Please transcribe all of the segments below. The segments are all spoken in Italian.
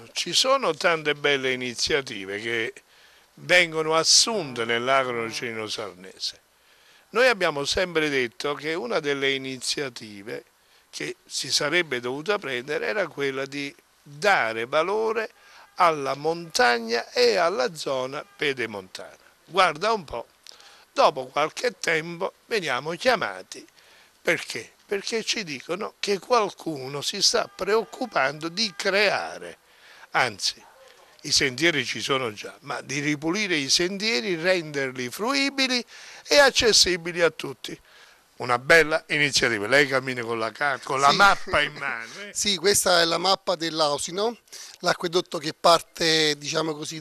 ci sono tante belle iniziative che vengono assunte nell'Agro Sarnese. Noi abbiamo sempre detto che una delle iniziative che si sarebbe dovuta prendere era quella di dare valore alla montagna e alla zona pedemontana. Guarda un po', dopo qualche tempo veniamo chiamati. Perché? Perché ci dicono che qualcuno si sta preoccupando di creare, anzi, i sentieri ci sono già, ma di ripulire i sentieri, renderli fruibili e accessibili a tutti. Una bella iniziativa. Lei cammina con la carta, con la Sì, mappa in mano. sì, questa è la mappa dell'Ausino, l'acquedotto che parte, diciamo così,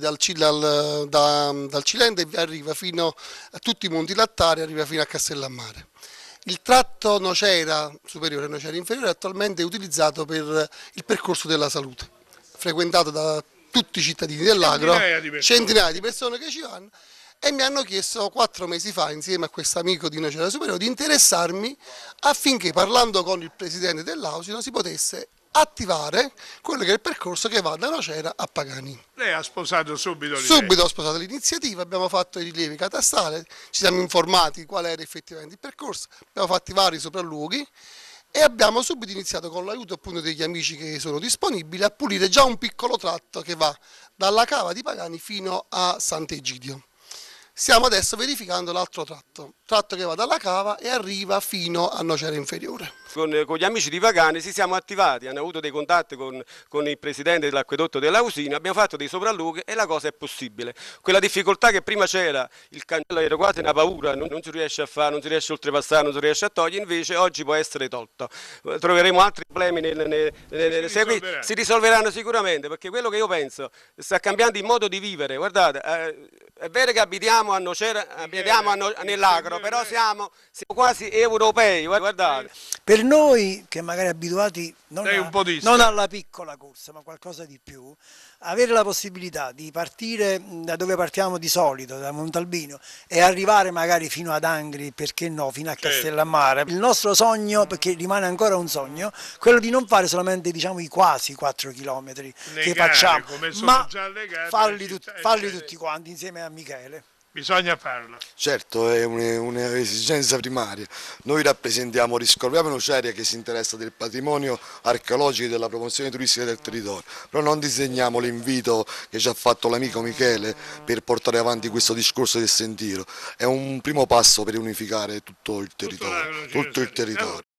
dal Cilento e arriva fino a tutti i Monti Lattari, arriva fino a Castellammare. Il tratto Nocera superiore e Nocera inferiore è attualmente utilizzato per il percorso della salute, frequentato da tutti i cittadini dell'Agro, centinaia di persone che ci vanno, e mi hanno chiesto 4 mesi fa, insieme a questo amico di Nocera Superiore, di interessarmi affinché, parlando con il presidente dell'Ausino, si potesse attivare quello che è il percorso che va da Nocera a Pagani. Lei ha sposato subito l'idea. Subito ho sposato l'iniziativa, abbiamo fatto i rilievi catastali, ci siamo informati qual era effettivamente il percorso, abbiamo fatto vari sopralluoghi e abbiamo subito iniziato, con l'aiuto appunto degli amici che sono disponibili, a pulire già un piccolo tratto che va dalla cava di Pagani fino a Sant'Egidio. Stiamo adesso verificando l'altro tratto che va dalla cava e arriva fino a Nocera Inferiore. Con gli amici di Pagani ci siamo attivati, hanno avuto dei contatti con il presidente dell'acquedotto dell'Ausino, abbiamo fatto dei soprallughi e la cosa è possibile. Quella difficoltà che prima c'era, il cancello era quasi una paura, non si riesce a fare, non si riesce a oltrepassare, non si riesce a togliere, invece oggi può essere tolto. Troveremo altri problemi si risolveranno sicuramente, perché quello che io penso sta cambiando il modo di vivere. Guardate, è vero che abitiamo a Nocera, abitiamo nell'Agro, però siamo quasi europei, guardate. Per noi che magari abituati non alla piccola corsa, ma qualcosa di più, avere la possibilità di partire da dove partiamo di solito, da Montalbino, e arrivare magari fino ad Angri, perché no, fino a Castellammare. Il nostro sogno, perché rimane ancora un sogno, quello di non fare solamente, diciamo, i quasi 4 chilometri che facciamo, ma farli tutti quanti insieme a Michele. Bisogna farlo. Certo, è un'esigenza primaria. Noi rappresentiamo Riscopriamo Nocera, che si interessa del patrimonio archeologico e della promozione turistica del territorio, però non disegniamo l'invito che ci ha fatto l'amico Michele per portare avanti questo discorso del sentiero. È un primo passo per unificare tutto il territorio.